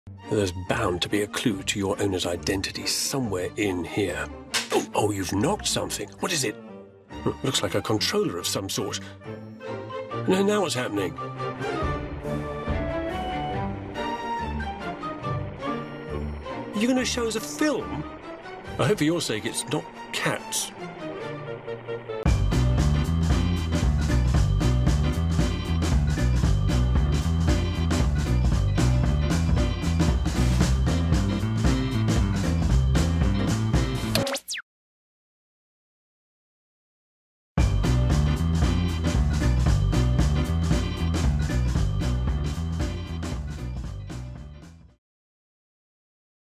There's bound to be a clue to your owner's identity somewhere in here. Oh, you've knocked something. What is it? Looks like a controller of some sort. Now what's happening? You're going to show us a film? I hope for your sake it's not cats.